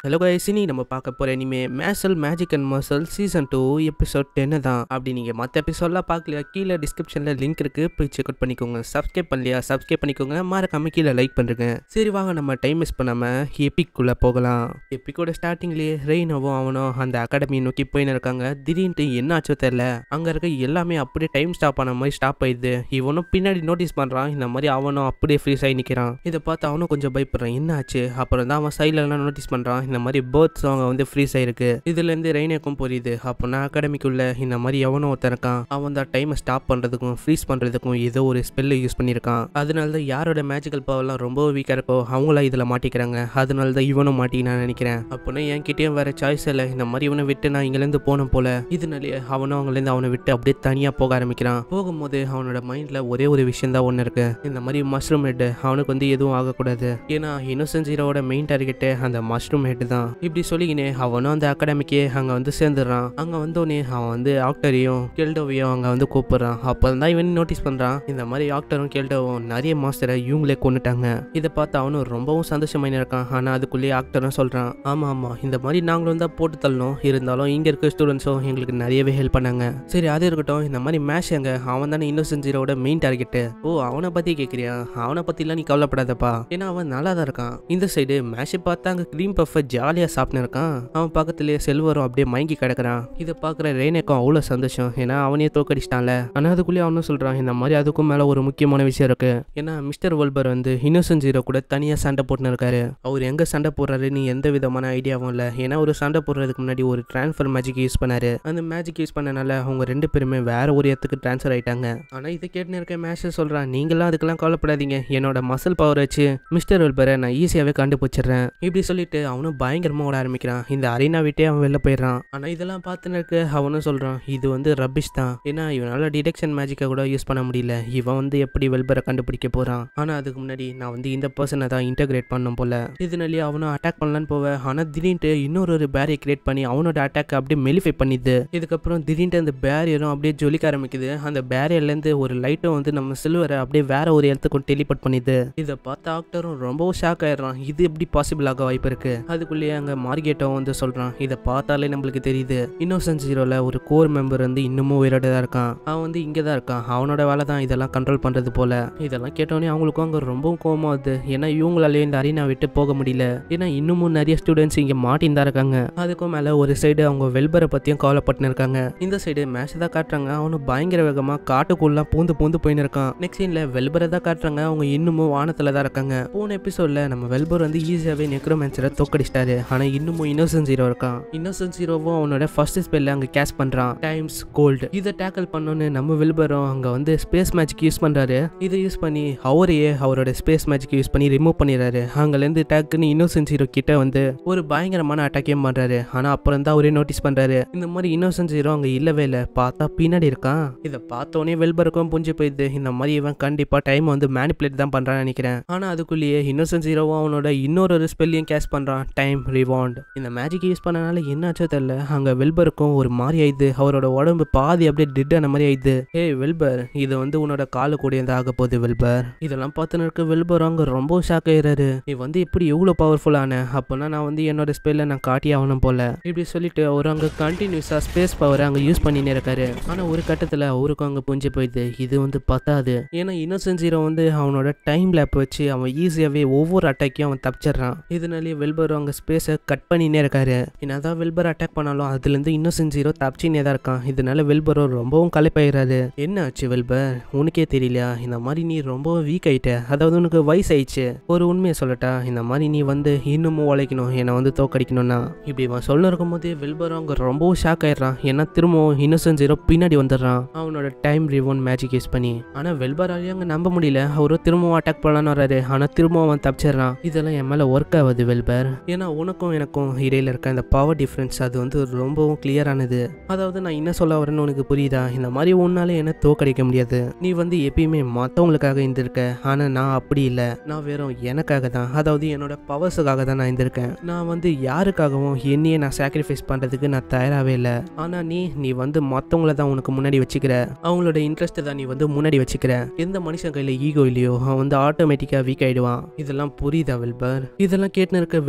Hello guys, இனி நம்ம பார்க்க போகிற இனிமே Mashle magic and muscle season 2 episode 10 தான். அப்படி நீங்கள் மற்ற எபிசோட்லாம் பார்க்கலையா, கீழே டிஸ்கிரிப்ஷனில் லிங்க் இருக்குது, போய் செக் அவுட் பண்ணிக்கோங்க. சப்ஸ்கிரைப் பண்ணலையா, சப்ஸ்கிரைப் பண்ணிக்கோங்க. மறக்காம கீழே லைக் பண்ணுறேங்க. சரி வாங்க, நம்ம டைம் மிஸ் பண்ணாமல் எபிக்குள்ளே போகலாம். எபிக்கோட ஸ்டார்டிங்லேயே ரெய்னோவும் அவனும் அந்த அகாடமியை நோக்கி போயின்னு இருக்காங்க. திடீர்னு என்ன ஆச்சோ தெரியல, அங்கே இருக்க எல்லாமே அப்படியே டைம் ஸ்டாப் ஆன மாதிரி ஸ்டாப் ஆயிடுது. இவனும் பின்னாடி நோட்டீஸ் பண்ணுறான். இந்த மாதிரி அவனும் அப்படியே ஃப்ரீஸ் ஆகி நிற்கிறான். இதை பார்த்து அவனும் கொஞ்சம் பயப்படுறான். என்ன ஆச்சு? அப்புறம் தான் அவன் சைட்லலாம் நோட்டீஸ் பண்ணுறான். இந்த மாதிரி பேர்ட்ஸ் அவங்க வந்து ஃப்ரீஸ் ஆயிருக்கு. இதுலேருந்து ரெய்னேக்கும் புரியுது. அப்போனா அகாடமிக்குள்ள இந்த மாதிரி எவனோ ஒருத்தன் இருக்கான். அவன் தான் டைமை ஸ்டாப் பண்ணுறதுக்கும் ஃப்ரீஸ் பண்ணுறதுக்கும் ஏதோ ஒரு ஸ்பெல்லை யூஸ் பண்ணியிருக்கான். அதனால தான் யாரோட மேஜிக்கல் பவர்லாம் ரொம்ப வீக்காக இருக்கோ அவங்களா இதில் மாட்டிக்கிறாங்க. அதனால தான் இவனும் மாட்டி நான் நினைக்கிறேன். அப்போனா என்கிட்டயும் வேற சாய்ஸ் இல்லை. இந்த மாதிரி இவனை விட்டு நான் இங்கேருந்து போனோம் போல. இதனாலேயே அவனும் அவங்கலேருந்து அவனை விட்டு அப்படியே தனியாக போக ஆரம்பிக்கிறான். போகும்போது அவனோட மைண்டில் ஒரே ஒரு விஷயம் தான் ஒன்று இருக்கு. இந்த மாதிரி மஷ்ரூம் ஹெட் அவனுக்கு வந்து எதுவும் ஆகக்கூடாது. ஏன்னா இன்னோசன்ட் ஜீரோவோட மெயின் டார்கெட்டு அந்த மஷ்ரூம் ஹெட் தான். இப்படி சொல்லிக்கினே அவனும் அந்த அகாடமிக்கே அங்கே வந்து சேர்ந்துடுறான். அங்கே வந்தோடனே அவன் வந்து ஆக்டரையும் கெல்டோவையும் அங்கே வந்து கூப்பிடுறான். அப்போ தான் இவன் நோட்டீஸ் பண்ணுறான். இந்த மாதிரி ஆக்டரும் கெல்டோவும் நிறைய மாஸ்டரை இவங்களே கொண்டுட்டாங்க. இதை பார்த்து அவனும் ரொம்பவும் சந்தோஷமாயின்னு இருக்கான். ஆனால் அதுக்குள்ளேயே ஆக்டரும் சொல்கிறான், ஆமாம் இந்த மாதிரி நாங்களும் தான் போட்டு தள்ளணும். இருந்தாலும் இங்கே இருக்க ஸ்டூடெண்ட்ஸும் எங்களுக்கு நிறையவே ஹெல்ப் பண்ணாங்க. சரி அது இருக்கட்டும். இந்த மாதிரி மேஷ் எங்க அவன் தானே இன்னோசன்ட் ஜீரோவோட மெயின் டார்கெட்டு. ஓ, அவனை பற்றி கேட்குறியா? அவனை பற்றிலாம் நீ கவலைப்படாதப்பா. ஏன்னா அவன் நல்லா தான் இருக்கான். இந்த சைடு மேஷை பார்த்தா அங்கே க்ரீம் பஃபை ஜாலியாக சாப்பிட்டு இருக்கான். அவன் பக்கத்துலேயே செல்வரும் அப்படியே மயங்கி கிடக்குறான். இதை பார்க்குற ரெய்னேக்கும் அவ்வளோ சந்தோஷம். ஏன்னா அவனே தோக்கடிச்சிட்டான்ல. ஆனால் அதுக்குள்ளேயே அவனும் சொல்கிறான், இந்த மாதிரி அதுக்கும் மேலே ஒரு முக்கியமான விஷயம் இருக்கு. ஏன்னா மிஸ்டர் வெல்பர் வந்து இன்னோசன்ட் ஜீரோ கூட தனியாக சண்டை போட்டுன்னு இருக்காரு. அவர் எங்கே சண்டை போடுறாருன்னு எந்த விதமான ஐடியாவும் இல்லை. ஏன்னா ஒரு சண்டை போடுறதுக்கு முன்னாடி ஒரு டிரான்ஸ்ஃபர் மேஜிக் யூஸ் பண்ணாரு. அந்த மேஜிக் யூஸ் பண்ணனால அவங்க ரெண்டு பேருமே வேற ஒரு இடத்துக்கு டிரான்ஸ்ஃபர் ஆயிட்டாங்க. ஆனால் இதை கேட்டுன்னு இருக்க மேஷ் சொல்கிறான், நீங்களாம் அதுக்கெல்லாம் கவலைப்படாதீங்க. என்னோட மசில் பவர் வச்சு மிஸ்டர் வெல்பரை நான் ஈஸியாகவே கண்டுபிடிச்சிடுறேன். இப்படி சொல்லிட்டு அவனும் பயங்கரமாக ஓட ஆரம்பிக்கிறான். இந்த அரீனா விட்டே அவன் வெளில போயிடுறான். ஆனா இதெல்லாம் பார்த்துன்னு இருக்க அவனும் சொல்றான், இது வந்து ரபிஷ் தான். ஏன்னா இவனால டிடெக்ஷன் மேஜிக்கை கூட யூஸ் பண்ண முடியல. இவன் வந்து எப்படி வெல்பரை கண்டுபிடிக்க போறான். ஆனா அதுக்கு முன்னாடி நான் வந்து இந்த பர்சனை தான் இன்டகிரேட் பண்ணும் போல. இதனாலேயே அவனும் அட்டாக் பண்ணலான்னு போவேன். ஆனா திடீர்னு இன்னொரு பேரியர் கிரியேட் பண்ணி அவனோட அட்டாக் அப்படியே மெலிஃபை பண்ணிது. இதுக்கப்புறம் திடீர்னு அந்த பேரியரும் அப்படியே ஜொலிக்க ஆரம்பிக்குது. அந்த பேரியர்ல இருந்து ஒரு லைட்டும் வந்து நம்ம சில்வரை அப்படியே வேற ஒரு இடத்துக்கு டெலிபோர்ட் பண்ணிது. இதை பார்த்த ஆக்டரும் ரொம்பவும் ஷாக் ஆயிடுறான். இது எப்படி பாசிபிள் ஆக வாய்ப்பு இருக்கு? அதுக்குள்ளேயே அங்க மார்கெட்டும் வந்து சொல்றான், இதை பார்த்தாலே நம்மளுக்கு தெரியுது இன்னோசன்ட் ஜீரோல ஒரு கோர் மெம்பர் வந்து இன்னமும் உயிரோட தான் இருக்கான். அவன் வந்து இங்கே தான் இருக்கான். அவனோட வேலை தான் இதெல்லாம் கண்ட்ரோல் பண்றது போல. இதெல்லாம் கேட்டோன்னே அவங்களுக்கும் அங்கே ரொம்பவும் கோவமா வருது. ஏன்னா இவங்களாலே இந்த அரீனா விட்டு போக முடியல. ஏன்னா இன்னமும் நிறைய ஸ்டூடெண்ட்ஸ் இங்கே மாட்டின்னு தான் இருக்காங்க. அதுக்கும் மேலே ஒரு சைடு அவங்க வெல்பரை பற்றியும் கவலைப்பட்டு இருக்காங்க. இந்த சைடு மேஷ் தான் காட்டுறாங்க. அவனும் பயங்கர வேகமாக காட்டுக்குள்ள பூந்து போயின்னு இருக்கான். நெக்ஸ்ட் சீன்ல வெல்பரை தான் காட்டுறாங்க. அவங்க இன்னமும் வானத்தில் தான் இருக்காங்க. போன எபிசோட்ல நம்ம வெல்பர் வந்து ஈஸியாகவே நெக்ரோமேன்சரை தோக்கடிச்சிட்டாரு. ஆனால் இன்னமும் இன்னோசன்ட் ஜீரோ இருக்கான். இன்னோசன்ட் ஜீரோவும் அவனோட ஃபர்ஸ்ட் ஸ்பெல்ல அங்க கேஷ் பண்றான், டைம்ஸ் கோல்டு. இதை டேக்கிள் பண்ணோன்னு நம்ம வெல்பரும் அங்க வந்து ஸ்பேஸ் மேஜிக் யூஸ் பண்றாரு. இதை யூஸ் பண்ணி அவரையே அவரோட ஸ்பேஸ் மேஜிக் யூஸ் பண்ணி ரிமூவ் பண்ணிடுறாரு. அங்கல இருந்து டேக்குன்னு இன்னோசன்ட் ஜீரோ கிட்ட வந்து ஒரு பயங்கரமான அட்டாக்கையும் பண்றாரு. ஆனா அப்புறம் தான் அவரே நோட்டீஸ் பண்றாரு, இந்த மாதிரி இன்னோசன்ட் ஜீரோ அங்க இல்லவே இல்லை, பார்த்தா பின்னாடி இருக்கான். இதை பார்த்தோன்னே வெல்பருக்கும் புரிஞ்சு போயிடுது, இந்த மாதிரி இவன் கண்டிப்பா டைம் வந்து மேனிபுலேட் தான் பண்றான்னு நினைக்கிறேன். ஆனா அதுக்குள்ளேயே இன்னோசன்ட் ஜீரோவும் அவனோட இன்னொரு ஸ்பெல்லையும் கேஷ் பண்றான், டைம் ரிவாண்ட். இந்த மேஜிக் யூஸ் பண்ணனால என்னாச்சோ தெரியல, அங்க வெல்பருக்கும் ஒரு மாதிரி ஆயிடுது. அவரோட உடம்பு பாதி அப்படியே டெட் ஆன மாதிரி ஆயிடுது. ஏய் வெல்பர், இது வந்து உன்னோட காலு கூட ஆக போகுது வெல்பர். இதெல்லாம் பார்த்துன்னு இருக்க வெல்பர் அங்க ரொம்ப ஷாக் ஆயிடுறாரு. நீ வந்து எப்படி எவ்வளவு பவர்ஃபுல்லான, அப்போனா நான் வந்து என்னோட ஸ்பெல்ல நான் காட்டி ஆகணும் போல. இப்படி சொல்லிட்டு அவர் அங்க கண்டினியூஸா ஸ்பேஸ் பவர் அங்க யூஸ் பண்ணினே இருக்காரு. ஆனா ஒரு கட்டத்துல அவருக்கும் அங்க புரிஞ்சு போயிடுது, இது வந்து பத்தாது. ஏன்னா இன்னோசன்ட் ஜீரோ வந்து அவனோட டைம் லேப் வச்சு அவன் ஈஸியாவே ஒவ்வொரு அட்டாக்கையும் அவன் தப்பிச்சிடறான். இதனாலேயே வெல்பர் அங்க ஸ்பேஸை கட் பண்ணினே இருக்காரு. என்னதான் வெல்பர் அட்டாக் பண்ணாலும் அதுல இருந்து இன்னோசன்ட் ஜீரோ தப்பிச்சினே தான் இருக்கான். இதனால வெல்பரோ ரொம்பவும் களைப்பாயிராரு. என்ன ஆச்சு வெல்பர், உனக்கே தெரியலையா? இந்த மாதிரி நீ ரொம்ப வீக் ஆயிட்ட, அதாவது உனக்கு வயசாயிடுச்சு. ஒரு உண்மையை சொல்லட்டா, இந்த மாதிரி நீ வந்து இன்னமும் உழைக்கணும், என்னை வந்து தோக்கடிக்கணும்னா. இப்படி அவன் சொல்ல இருக்கும் போது வெல்பரோ அங்க ரொம்பவும் ஷாக் ஆயிடுறான். ஏன்னா திரும்பவும் இன்னோசன்ட் ஜீரோ பின்னாடி வந்துடுறான் அவனோட டைம் ரிவோன் மேஜிக் யூஸ் பண்ணி. ஆனா வெல்பராலையும் அங்க நம்ப முடியல. அவரும் திரும்பவும் அட்டாக் பண்ணலான்னு வர்றாரு. ஆனா திரும்பவும் அவன் தப்பிச்சிடறான். இதெல்லாம் என் மேல ஒர்க் ஆகுது வெல்பர். ஏன்னா உனக்கும் எனக்கும் இடையில இருக்க இந்த பவர் டிஃபரன்ஸ் அது வந்து ரொம்பவும் கிளியரானது. அதாவது நான் என்ன சொல்ல வரேன்னு உனக்கு புரியுதா? இந்த மாதிரி உன்னால என்ன தோக்கடிக்க முடியாது. நீ வந்து எப்பயுமே மற்றவங்களுக்காக இருந்திருக்க. ஆனா நான் அப்படி இல்லை. நான் வெறும் எனக்காக தான், அதாவது என்னோட பவர்ஸுக்காக தான் நான் இருந்திருக்கேன். நான் வந்து யாருக்காகவும் என்னையே நான் சாக்ரிஃபைஸ் பண்றதுக்கு நான் தயாராகவே இல்லை. ஆனா நீ வந்து மற்றவங்கள தான் உனக்கு முன்னாடி வச்சுக்கிற. அவங்களோட இன்ட்ரெஸ்ட் தான் நீ வந்து முன்னாடி வச்சுக்கிற. எந்த மனுஷன் கையில ஈகோ இல்லையோ அவன் வந்து ஆட்டோமேட்டிக்கா வீக் ஆயிடுவான். இதெல்லாம் புரியுதா வெல்பர்? இதெல்லாம் கேட்டுன்னு இருக்க வெல்பரும்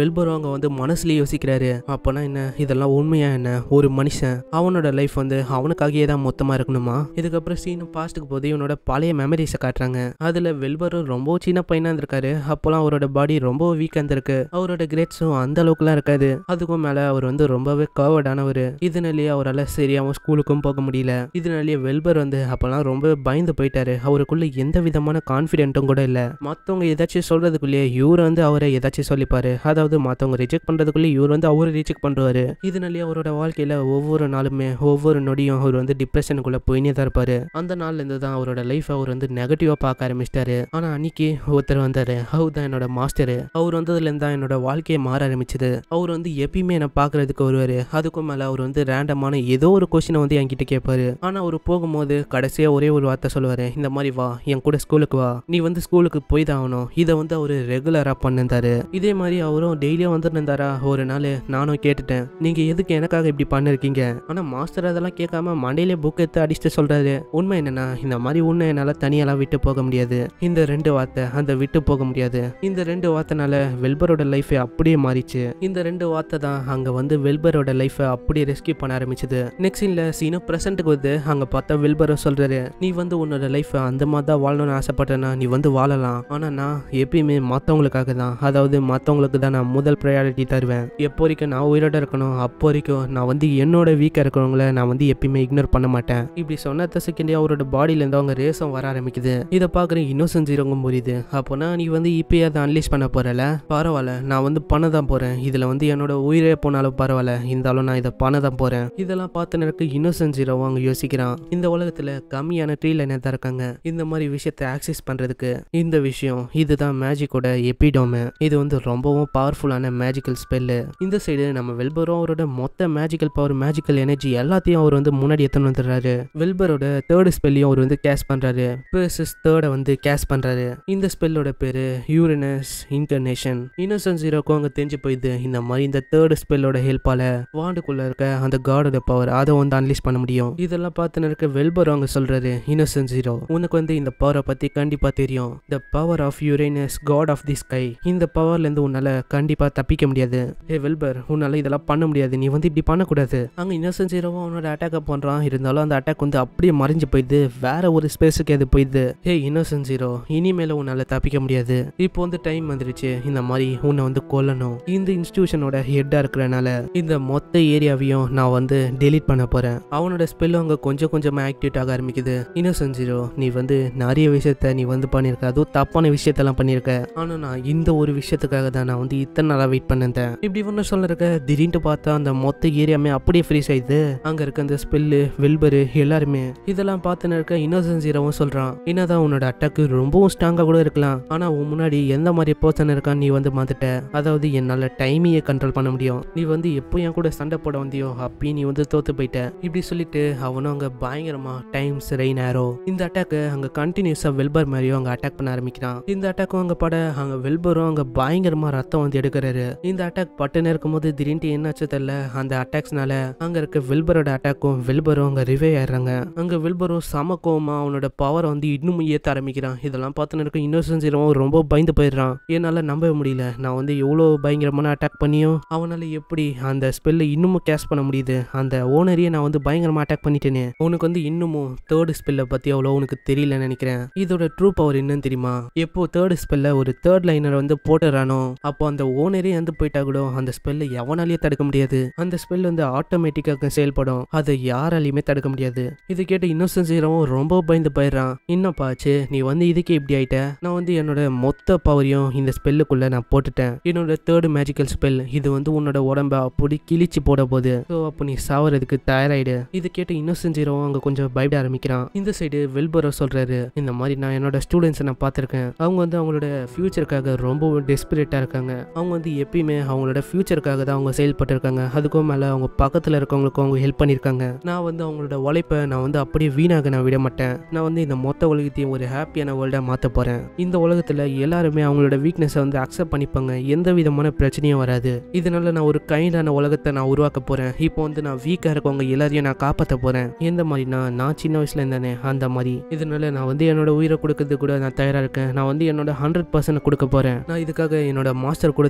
அங்க வந்து மனசுலயே யோசிக்கிறாரு, அப்பனா என்ன இதெல்லாம் உண்மையா என்ன? ஒரு மனுஷன் அவனோட லைஃப் வந்து அவனுக்காகவே தான் மொத்தமா இருக்கணுமா? இதுக்கப்புறம் சீனும் பாஸ்ட்டுக்கு போது இவனோட பழைய மெமரிஸை காட்டுறாங்க. அதுல வெல்பரும் ரொம்ப சின்ன பையனா இருந்திருக்காரு. அப்போலாம் அவரோட பாடி ரொம்ப வீக்கா இருந்திருக்கு. அவரோட கிரேட்ஸும் அந்த அளவுக்குலாம் இருக்காது. அதுக்கும் மேல அவர் வந்து ரொம்பவே கவர்டானவர். இதனாலேயே அவரால் சரியாவும் ஸ்கூலுக்கும் போக முடியல. இதனாலேயே வெல்பர் வந்து அப்பெல்லாம் ரொம்ப பயந்து போயிட்டாரு. அவருக்குள்ள எந்த விதமான கான்ஃபிடென்ட்டும் கூட இல்ல. மத்தவங்க ஏதாச்சும் சொல்றதுக்குள்ளேயே இவர் வந்து அவரை ஏதாச்சும் சொல்லிப்பாரு. அதாவது மத்தவங்க ரிஜெக்ட் பண்றதுக்குள்ளே இவர் வந்து அவரை ரிஜெக்ட் பண்றாரு. இதனாலேயே அவரோட வாழ்க்கையில ஒவ்வொரு நாளுமே ஒவ்வொரு நொடியும் அவர் வந்து டிப்ரெஷனுக்குள்ள போயினே தான் இருப்பாரு. அந்த நாள்ல இருந்து தான் அவரோட லைஃப் அவர் வந்து நெகட்டிவா பார்க்க ஆரம்பிச்சிட்டாரு. ஆனா அன்னைக்கு ஒருத்தர் வந்தாரு. அவர் தான் என்னோட மாஸ்டர். அவர் வந்ததுல இருந்து தான் என்னோட வாழ்க்கையை மாற ஆரம்பிச்சது. அவர் வந்து எப்பயுமே என்ன பாக்குறதுக்கு வருவாரு. அதுக்கும் மேல அவர் வந்து ரேண்டமான ஏதோ ஒரு கொஸ்டினை வந்து என்கிட்ட கேட்பாரு. ஆனா அவர் போகும்போது கடைசியா ஒரே ஒரு வார்த்தை சொல்லுவாரு, இந்த மாதிரி வா என் கூட ஸ்கூலுக்கு வா, நீ வந்து ஸ்கூலுக்கு போய் தான் ஆகணும். இதை வந்து அவரு ரெகுலரா பண்ணிருந்தாரு. இதே மாதிரி அவரும் டெய்லியும் வந்துட்டு இருந்தாரா. ஒரு நாள் நானும் கேட்டுட்டேன், நீங்க எதுக்கு எனக்காக இப்படி பண்ணிருக்கீங்க? ஆனா மாஸ்டர் அதெல்லாம் கேட்காம மண்டையிலே புக் எடுத்து அடிச்சுட்டு சொல்றாரு, உண்மை என்னன்னா இந்த மாதிரி உன்னை என்னால தனியெல்லாம் விட்டு போக முடியாது. இந்த 2 வார்த்தை, அந்த விட்டு போக முடியாது, இந்த 2 வார்த்தைனால வெல்பரோட லைஃபே அப்படியே மாறிச்சு. இந்த 2 வார்த்தை தான் அங்க வந்து வெல்பரோட லைஃபை அப்படியே ரெஸ்கியூ பண்ண ஆரம்பிச்சது. நெக்ஸ்ட் சீன்ல சீனும் பிரசன்ட்டுக்கு வந்து அங்க பார்த்தா வெல்பரும் சொல்றாரு, நீ வந்து உன்னோட லைஃபை அந்த மாதிரி தான் வாழணும்னு ஆசைப்பட்டேன்னா நீ வந்து வாழலாம். ஆனா நான் எப்பயுமே மற்றவங்களுக்காக தான், அதாவது மற்றவங்களுக்கு தான் நான் முதல் ப்ரையாரிட்டி தருவேன். எப்போ வரைக்கும் நான் உயிரோட இருக்கணும் அப்போ வரைக்கும் நான் வந்து என்னோட வீக்கா இருக்கிறவங்கள நான் வந்து எப்பயுமே இக்னோர் பண்ண மாட்டேன். இப்படி சொன்ன செகண்டே அவரோட பாடியில இருந்து அவங்க ரேசம் வர ஆரம்பிக்குது. இதை பாக்குற இன்னும் ஜீரோங்கும் புரியுது. அப்போனா நீ வந்து இப்பயே அதை அனலைஸ் பண்ண போறல, பரவாயில்ல நான் வந்து பண்ண தான் போறேன். இதுல வந்து என்னோட உயிரே போனாலும் பரவாயில்ல, இருந்தாலும் நான் இதை பண்ண தான் போறேன். இதெல்லாம் பார்த்து எனக்கு இன்னும் ஜீரோவும் அங்க யோசிக்கிறான், இந்த உலகத்துல கம்மியான ட்ரீல என்ன தான் இருக்காங்க இந்த மாதிரி விஷயத்தை ஆக்சஸ் பண்றதுக்கு. இந்த விஷயம் இதுதான் மேஜிக்கோட எபிடோமே. இது வந்து ரொம்பவும் பவர்ஃபுல்லான மேஜிக்கல் ஸ்பெல்லு. இந்த சைடு நம்ம வெல்பரும் அவரோட மொத்த மேஜிக்கல் பவர் மேஜிக்கல் எனர்ஜி எல்லாத்தையும் அவர் வந்து முன்னாடி எத்தனை வந்துடுறாரு. வெல்பரோட 3rd ஸ்பெல்லையும் அவர் வந்து கேஷ் பண்றாரு. பெர்சஸ் 3rd வந்து கேஷ் பண்றாரு. இந்த ஸ்பெல்லோட பேரு யூரேனஸ் இன்கர்னேஷன். இன்னசென்ட் ஜீரோக்கும் அங்க தெரிஞ்சு போயிடுது, இந்த மாதிரி இந்த 3rd ஸ்பெல்லோட ஹெல்ப்பால வாண்டுக்குள்ள இருக்க அந்த காடோட பவர் அதை வந்து அனலைஸ் பண்ண முடியும். இதெல்லாம் பார்த்து இருக்க வெல்பரும் அங்க சொல்றாரு, இன்னசென்ட் ஜீரோ உனக்கு வந்து இந்த பவரை பத்தி கண்டிப்பா தெரியும். The power of Uranus god of the sky. இந்த பவர்ல இருந்து உன்னால கண்டிப்பா தப்பிக்க முடியாது. ஏ வெல்பர், உன்னால இதெல்லாம் பண்ண முடியாது, நீ வந்து இப்படி பண்ணக்கூடாது. அங்க இன்னசென்ட் ஜீரோவும் அவனோட அட்டாக்க பண்றான். இருந்தாலும் அந்த அட்டாக் வந்து அப்படியே மறைஞ்சு போயிடுது, வேற ஒரு ஸ்பேஸுக்கு அது போயிடுது. ஹே இன்னசென்ட் ஜீரோ, இனிமேல உன்னால தப்பிக்க முடியாது. இப்போ வந்து டைம் வந்துருச்சு, இந்த மாதிரி உன்னை வந்து கொல்லணும். இந்த இன்ஸ்டிடியூஷனோட ஹெட்டா இருக்கிறனால இந்த மொத்த ஏரியாவையும் நான் வந்து டெலீட் பண்ண போறேன். அவனோட ஸ்பெல் அங்க கொஞ்சம் கொஞ்சமா ஆக்டிவேட் ஆக ஆரம்பிக்குது. இன்னசென்ட் ஜீரோ, நீ வந்து நிறைய விஷயத்த நீ வந்து பண்ணிருக்க, அதுவும் தப்பான விஷயத்தெல்லாம் பண்ணிருக்க. ஆனா நான் இந்த ஒரு விஷயத்துக்காக தான் நான் வந்து இத்தனை நாளா வெயிட் பண்ணிருந்தேன். இப்படி ஒன்று சொல்லிருக்க திடீர்னு பார்த்தா அந்த மொத்த ஏரியாமே அப்படியே ஃப்ரீஸ் ஆயிடுது. அங்க இருக்க அந்த ஸ்பெல்லு வெல்பரு எல்லாருமே இதெல்லாம் பார்த்துன்னு இருக்க இன்னசென்ட் ஜீரோவும் சொல்றான், என்னதான் உன்னோட அட்டாக்கு ரொம்பவும் ஸ்ட்ராங்கா கூட இருக்கலாம், ஆனா உன் முன்னாடி எந்த மாதிரி பர்சன் இருக்கான்னு நீ வந்து மாத்திட்ட. அதாவது என்னால டைமையே கண்ட்ரோல் பண்ண முடியும். நீ வந்து எப்போ என் கூட சண்டை போட வந்தியோ அப்பயும் நீ வந்து தோத்து போயிட்ட. இப்படி சொல்லிட்டு அவனும் அங்க பயங்கரமா டைம்ஸ் ரெயின் ஆரோ இந்த அட்டாக்கு அங்க கண்டினியூஸா வெல்பர் மாதிரியும் அங்க அட்டாக் பண்ண ஆரம்பிக்கிறான். இந்த அட்டாக்கும் அங்க பட அங்க வெல்பரும் அங்க பயங்கரமா ரத்தம் வந்து எடுக்கிறாரு. இந்த அட்டாக் பட்டுன்னு இருக்கும்போது திடீர்னு என்னாச்சு தெரியல, அந்த அட்டாக்ஸ்னால அங்க இருக்க வெல்பரோட அட்டாக்கும் வெல்பரும் அங்க ரிவே ஆயிடுறாங்க. அங்க வெல்பரும் சம கோவமா அவனோட பவரை வந்து இன்னும் ஏத்த ஆரம்பிக்கிறான். இதெல்லாம் பார்த்துன்னு இருக்க இன்னசென்ட் ஜீரோவும் ரொம்ப பயந்து போயிடுறான். என்னால நம்பவே முடியல, நான் வந்து எவ்வளவு பயங்கரமான அட்டாக் பண்ணியும் அவனால எப்படி அந்த ஸ்பெல்ல இன்னமும் கேஷ் பண்ண முடியுது. அந்த ஓனரையே நான் வந்து பயங்கரமா அட்டாக் பண்ணிட்டேனே. உனக்கு வந்து இன்னமும் 3rd ஸ்பெல்ல பத்தி அவ்வளோ உனக்கு தெரியலன்னு நினைக்கிறேன். இதோட ட்ரூ பவர் என்னன்னு தெரியுமா? எப்போ 3rd ஸ்பெல்ல ஒரு 3rd லைனர் வந்து போட்டுறானோ அப்போ அந்த ஓனரே வந்து போயிட்டா கூட அந்த ஸ்பெல்ல எவனாலேயே தடுக்க முடியாது. அந்த ஸ்பெல் வந்து ஆட்டோமேட்டிக்காக செயல்படும், அதை யாராலையுமே தடுக்க முடியாது. இது கேட்டு இன்னசென்ட் ஜீரோவும் ரொம்ப பயந்து போயிடுறான். என்னப்பா ஆச்சு, நீ வந்து இதுக்கே இப்படி ஆயிட்ட? நான் வந்து என்னோட மொத்த பவரையும் இந்த ஸ்பெல்லுக்குள்ள நான் போட்டுட்டேன். என்னோட 3rd மேஜிக்கல் ஸ்பெல் இது வந்து உன்னோட உடம்ப அப்படி கிழிச்சு போட போகுது. ஸோ அப்போ நீ சாவறதுக்கு தயாராயிடு. இது கேட்டு இன்னசென்ட் ஜீரோவும் அங்க கொஞ்சம் பயப்பட ஆரம்பிக்கிறான். இந்த சைடு வெல்பரோ சொல்றாரு, இந்த மாதிரி நான் என்னோட ஸ்டூடெண்ட்ஸை நான் பார்த்திருக்கேன். அவங்க வந்து அவங்களோட ஃபியூச்சருக்காக ரொம்ப டெஸ்பரேட்டா இருக்காங்க. அவங்க வந்து எப்பயுமே அவங்களோட ஃபியூச்சருக்காக தான் அவங்க செயல்பட்டு இருக்காங்க. அதுக்கும் மேல அவங்க பக்கத்துல இருக்கவங்களுக்கும் அவங்க ஹெல்ப் பண்ணிருக்காங்க. நான் வந்து அவங்களோட உழைப்பை நான் வந்து அப்படியே வீணாக நான் விட மாட்டேன். நான் வந்து இந்த மொத்த உலகத்தையும் ஒரு ஹாப்பியான வேர்ல்டா மாத்த போறேன். இந்த உலகத்துல எல்லாருமே அவங்களோட வீக்னஸை வந்து அக்செப்ட் பண்ணிப்பாங்க, எந்த விதமான பிரச்சனையும் வராது. இதனால நான் ஒரு கைண்டான உலகத்தை நான் உருவாக்க போறேன். இப்போ வந்து நான் வீக்கா இருக்கவங்க எல்லாரையும் நான் காப்பாற்ற போறேன். எந்த மாதிரினா நான் சின்ன வயசுல இருந்தானே அந்த மாதிரி. இதனால நான் வந்து என்னோட உயிரை கொடுக்கறது கூட நான் தயாரா இருக்கேன். நான் வந்து என்னோட 100% கொடுக்க போறேன். நான் இதுக்காக என்னோட மாஸ்டர் கொடுத்த அந்த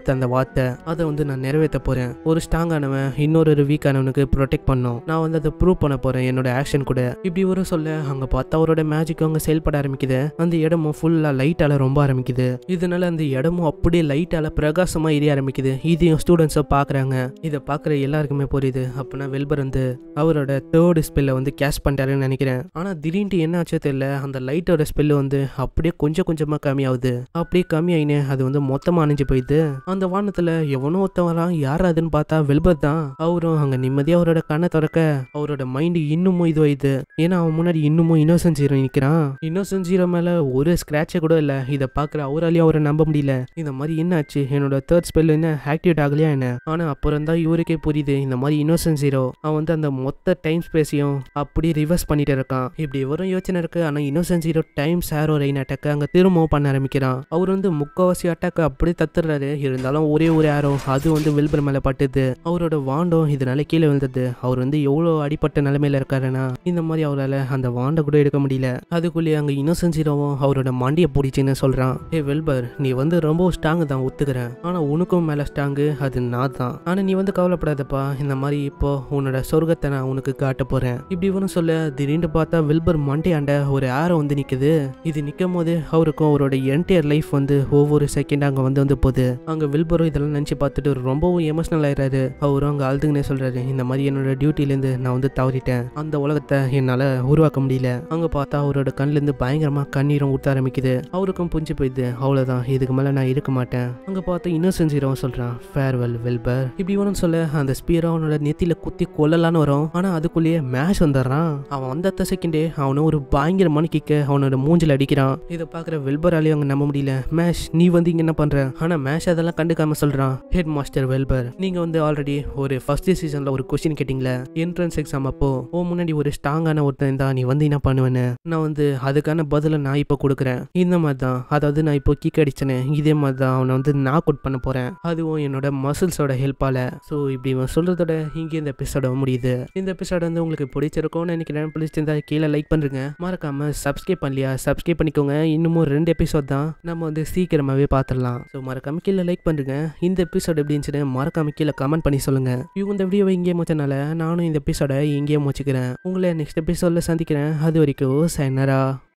வார்த்தை, அதை வந்து நான் நிறைவேற்ற போறேன். ஒரு ஸ்ட்ராங்கானவன் இன்னொரு வீக்கானவனுக்கு ப்ரொடெக்ட் பண்ணும். நான் வந்து அதை ப்ரூவ் பண்ண போறேன் என்னோட ஆக்ஷன் கூட. இப்படி ஒரு சொல்ல அங்க பார்த்தா அவரோட மேஜிக் அங்க செயல்பட ஆரம்பிக்குது. அந்த இடமும் ஃபுல்லா லைட்டால ரொம்ப ஆரம்பிக்குது. இதனால அந்த இடமும் அப்படியே லைட்டால பிரகாசமா எரிய ஆரம்பிக்குது. இதையும் ஸ்டூடெண்ட்ஸை பாக்குறாங்க. இதை பாக்குற எல்லாருக்குமே புரியுது. அப்படின்னா வெல்பர் வந்து அவரோட தேர்ட் ஸ்பெல்ல வந்து கேஷ் பண்ணிட்டாருன்னு நினைக்கிறேன். ஆனா திடீர்னு என்ன ஆச்சோ தெரியல, அந்த லைட்டோட ஸ்பெல் வந்து அப்படியே கொஞ்சம் கொஞ்சமா கம்மியாகுது. அப்படியே கம்மியாயினே அது வந்து மொத்தமா அணிஞ்சு போயிடுது. அந்த வானத்துல எவனோ ஒருத்தன் வரான். யார் அதுன்னு பார்த்தா வெல்பர் தான். அவரும் அங்க நிம்மதியா அவரோட கண்ணை திறக்க அவரோட மைண்ட் இன்னமும் இதுவாயுது. ஏன்னா அவன் முன்னாடி இன்னமும் இன்னோசன்ட் ஜீரோ நிக்கிறான். இன்னோசன்ட் ஜீரோ மேல ஒரு ஸ்கிராட்சே கூட இல்ல. இதை பாக்குற அவராலையும் அவரை நம்ப முடியல. இந்த மாதிரி என்ன ஆச்சு, என்னோட தேர்ட் ஸ்பெல் என்ன ஆக்டிவேட் ஆகலையா என்ன? ஆனா அப்புறம் தான் இவருக்கே புரியுது, இந்த மாதிரி இன்னோசன்ட் ஜீரோ அவன் வந்து அந்த மொத்த டைம் ஸ்பேஸையும் அப்படியே ரிவர்ஸ் பண்ணிட்டு இருக்கான். இப்படி வரும் யோசனை இருக்கு. ஆனா innocent zero time sorrow rain attack அங்க திரும்பவும் பண்ண ஆரம்பிக்கிறான். அவர் வந்து முக்காவாசி அட்டாக் அப்படியே தத்துறாரு. இருந்தாலும் ஒரே ஒரு ஆரோ அது வந்து வெல்பர் மேல பட்டுது. அவரோட வாண்டும் இதனால கீழே விழுந்தது. அவர் வந்து எவ்வளவு அடிப்பட்ட நிலைமையில இருக்காருன்னா இந்த மாதிரி அவரால் அந்த வாண்டை கூட எடுக்க முடியல. அதுக்குள்ளேயே அங்க இன்னோசன்ட் ஜீரோவும் அவரோட மண்டியை பிடிச்சின்னு சொல்றான். ஏ வெல்பர், நீ வந்து ரொம்ப ஸ்ட்ராங் தான் ஒத்துக்கிறேன். ஆனா உனக்கும் மேல ஸ்ட்ராங்கு அது நான் தான். ஆனா நீ வந்து கவலைப்படாதப்பா, இந்த மாதிரி இப்போ உன்னோட சொர்க்கத்தை நான் உனக்கு காட்ட போறேன். இப்படி இவனும் சொல்ல திடீர்னு பார்த்தா வெல்பர் மண்டையாண்ட ஒரு ஆரோ வந்து நிக்குது. இது நிக்கும் போது அவருக்கும் அவரோட என்டையர் லைஃப் வந்து ஒவ்வொரு செகண்ட் அங்க வந்து போகுது. அங்க வெல்பரும் இதெல்லாம் நினைச்சு பார்த்துட்டு ரொம்பவும் எமோஷனல் ஆயிடுறாரு. அவரும் அங்க அழுதுங்கன்னே சொல்றாரு, இந்த மாதிரி என்னோட டியூட்டில இருந்து நான் வந்து தவறிட்டேன். அந்த உலகத்தை என்னால உருவாக்க முடியல. அங்க பார்த்தா அவரோட கண்ணுல இருந்து பயங்கரமா கண்ணீரும் ஊத்த ஆரம்பிக்குது. அவருக்கும் புரிஞ்சு போயிடுது, அவ்வளவுதான், இதுக்கு மேல நான் இருக்க மாட்டேன். அங்க பார்த்தா இன்னோசன்ட் ஜீரோ சொல்றான், ஃபேர்வெல் வெல்பர். இப்படி வேணும்னு சொல்ல அந்த ஸ்பீரை அவனோட நெத்தியில குத்தி கொல்லலான்னு வரும். ஆனா அதுக்குள்ளேயே மேஷ் வந்துடுறான். அவன் வந்த செகண்டே அவனை ஒரு பயங்கரமான கிக்க அவனோட மூஞ்சில அடிக்கிறான். இதை பாக்குற வெல்பராலையும் அவங்க நம்ப முடியல. மேஷ், நீ வந்து இங்க என்ன பண்ற? ஆனா மேஷ் அதெல்லாம் கண்டுக்காம சொல்றான், ஹெட் மாஸ்டர் வெல்பர், நீங்க வந்து ஆல்ரெடி ஒரு ஃபர்ஸ்ட் சீசன்ல ஒரு கொஸ்டின் கேட்டீங்களா, என்ட்ரன்ஸ் எக்ஸாம் அப்போ முன்னாடி ஒரு ஸ்ட்ராங்கான ஒருத்தன் தான் நீ வந்து என்ன பண்ணுவேன்னு. நான் வந்து அதுக்கான பதில நான் இப்போ கொடுக்குறேன். இந்த மாதிரி தான், அதாவது நான் இப்போ கிக் அடிச்சேன்னு இதே மாதிரி தான் அவனை வந்து நாக் அவுட் பண்ண போறேன். அதுவும் என்னோட மசில்ஸோட ஹெல்ப்பால. ஸோ இப்படி இவன் சொல்றதோட இங்கே இந்த எபிசோட முடியுது. இந்த எபிசோட வந்து உங்களுக்கு பிடிச்சிருக்கும்னு நினைக்கிறேன். பிடிச்சிருந்தா கீழே லைக் பண்ணுங்க. மறக்காம சப்ஸ்கிரைப் பண்ணலையா சப்ஸ்கிரைப் பண்ணிக்கோங்க. இன்னமும் 2 எபிசோட் தான், நம்ம வந்து சீக்கிரமாவே பார்த்துடலாம். ஸோ மறக்காம கீழே லைக் பண்ணுங்க. இந்த எபிசோட் எப்படி இருந்துச்சுன்னு மறக்காம கீழே கமெண்ட் பண்ணி சொல்லுங்க. இவங்க இந்த வீடியோவை இங்கே முடிச்சனால நானும் இந்த எபிசோட இங்கேயே முடிச்சுக்கிறேன். உங்களை நெக்ஸ்ட் எபிசோட்ல சந்திக்கிறேன். அது வரைக்கும் சைனரா.